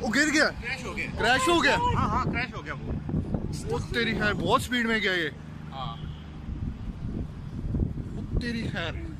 वो गिर गया, क्रैश हो गया। क्रैश हो गया। हाँ हाँ क्रैश हो गया वो तेरी खैर बहुत स्पीड में गया ये। हाँ तेरी खैर